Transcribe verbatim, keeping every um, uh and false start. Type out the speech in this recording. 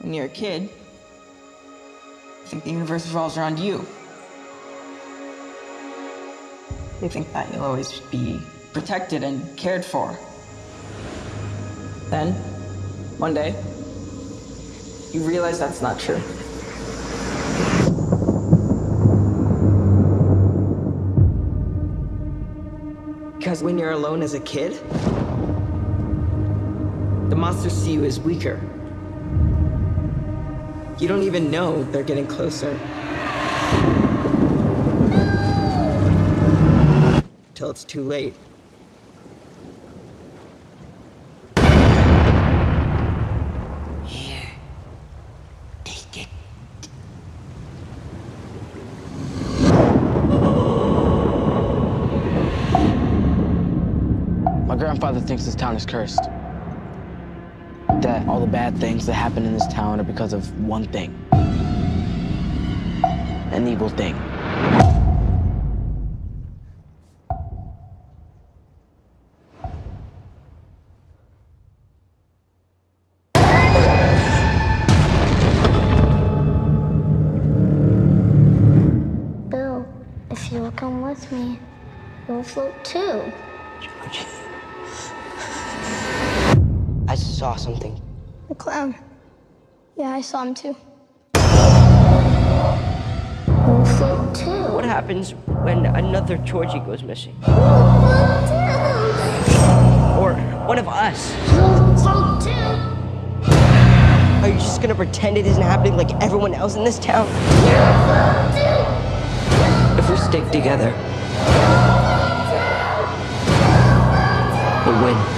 When you're a kid, you think the universe revolves around you. You think that you'll always be protected and cared for. Then, one day, you realize that's not true. Because when you're alone as a kid, the monsters see you as weaker. You don't even know they're getting closer. Till it's too late. Here. Take it. My grandfather thinks this town is cursed. That all the bad things that happen in this town are because of one thing. An evil thing. Bill, if you will come with me, you'll float too. George. I saw something. The clown. Yeah, I saw him too. You'll float too. What happens when another Georgie goes missing? Or one of us? You'll float too. Are you just gonna pretend it isn't happening like everyone else in this town? You'll float too. If we stick together, we'll win.